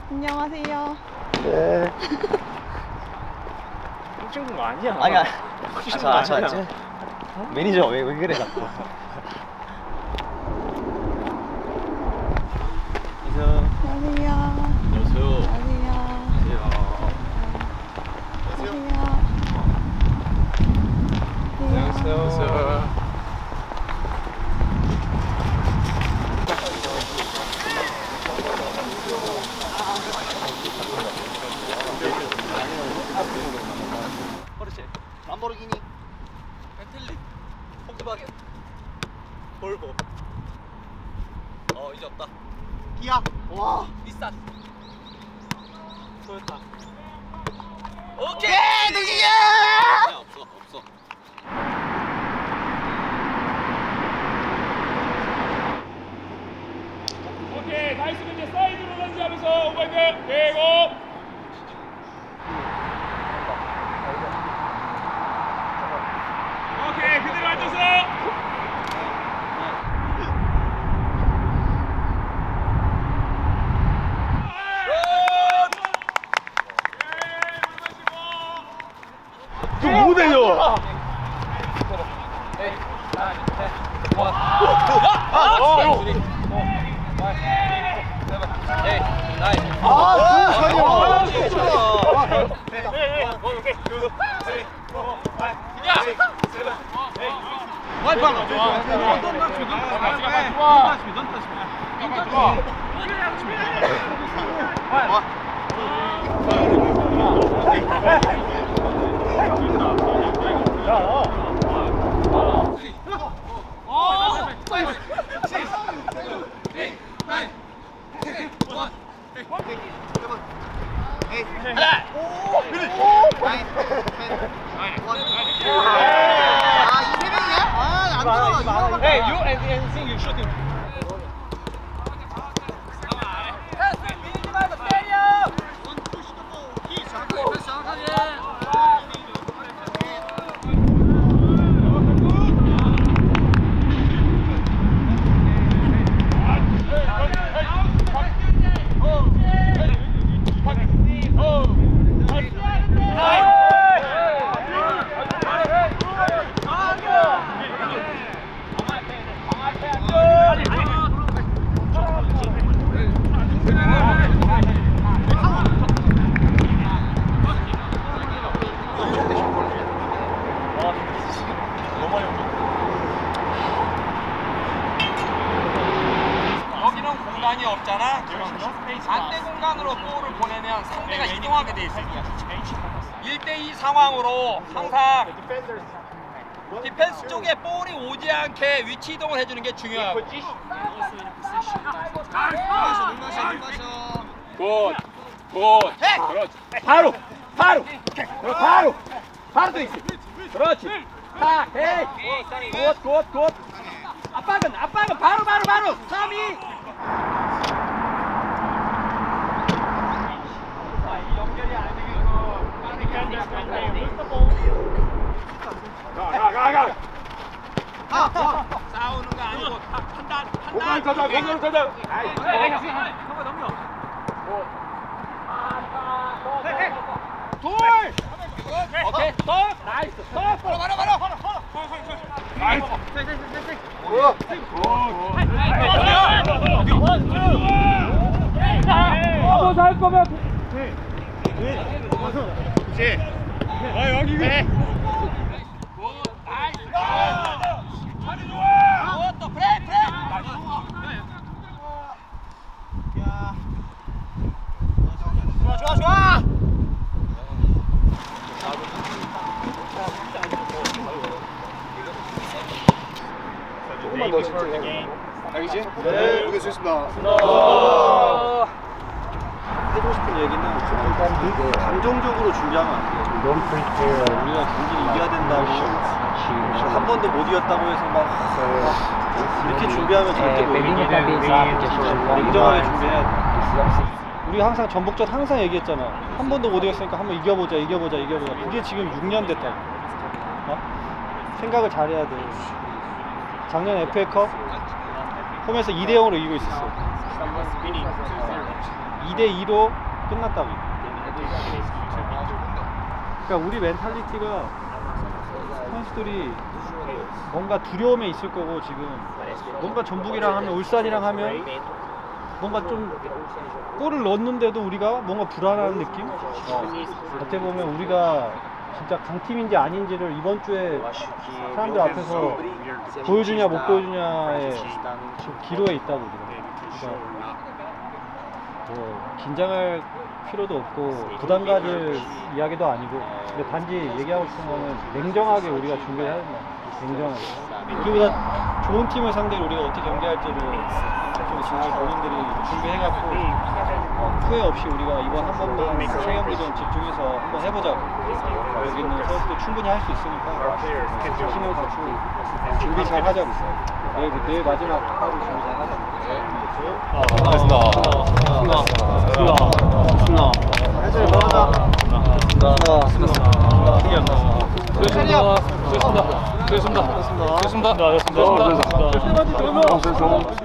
안녕하세요. 네. 훔친 거 아니야? 아니야. 훔친 거 아니야? 매니저 왜 그래 자꾸. 안녕하세요. 안녕하세요. 안녕하세요. 포르쉐, 람보르기니, 벤틀리, 폭스바겐, 볼보. 이제 없다. 기아. 와. 닛산. 토요타. 오케이, 등이야. 없어. 오케이, 다 있으면 이제 사이드로 런지하면서 오버핸드 대고. 오케이, 그대로 앉아서. 또 뭐대요? Hey, you and Sing, you shooting. 여기는 공간이 없잖아. 반대 공간으로 볼을 보내면 상대가 이동하게 돼 있어요. 1대2 상황으로 항상 디펜스 쪽에 볼이 오지 않게 위치 이동을 해주는 게 중요하고. 굿. 그렇지. 바로. 바로 돼 있어. 그렇지. 자, 헤이. 굿. 압박은 바로 3-2. 가. 싸우는 거 아니고 판단. 공간 찾아. 넘겨. 둘. 오케이. 스톱. 나이스. 스톱. 바로. 나이스. 한번 살 거면. 그렇지. 여기. 자리 좋아. 또 브레이크. 좋아. 조금만 더 집중해. 알겠지? 네, 보겠습니다. 해주고 싶은 얘기는 일단 감정적으로 준비하면 안 돼요. 우리가 경기를 이겨야 된다고 한 번도 못 이겼다고 해서 막 이렇게 준비하면 절대 못 이겨. 냉정하게 준비해야 돼. 우리가 항상 전북전 항상 얘기했잖아. 한 번도 못 이겼으니까 한번 이겨보자. 그게 지금 6년 됐다고. 생각을 잘해야 돼. 작년 FA컵 홈에서 2대0으로 이기고 있었어. 2대2로 끝났다고. 그러니까 우리 멘탈리티가 선수들이 뭔가 두려움에 있을 거고, 지금 뭔가 전북이랑 하면, 울산이랑 하면 뭔가 좀 골을 넣었는데도 우리가 뭔가 불안한 느낌? 어떻게 보면 우리가 진짜 강팀인지 아닌지를 이번 주에 사람들 앞에서 보여주냐 못 보여주냐의 지금 기로에 있다고 그러니까 뭐 긴장할 필요도 없고 부담 가질 이야기도 아니고, 근데 단지 얘기하고 싶은 거는 냉정하게 우리가 준비를 해야 된다. 냉정하게. 그보다 좋은 팀을 상대로 우리가 어떻게 경기할지를 좀 지금 본인들이 준비해갖고 후회 없이 우리가 이번 한 번만 세 경기전 집중해서 한번 해보자고. 여기 있는 선수들 충분히 할 수 있으니까 신경 갖고 준비 잘 하자고. 내일 마지막 하루 준비 잘 하자고. 수고하셨습니다.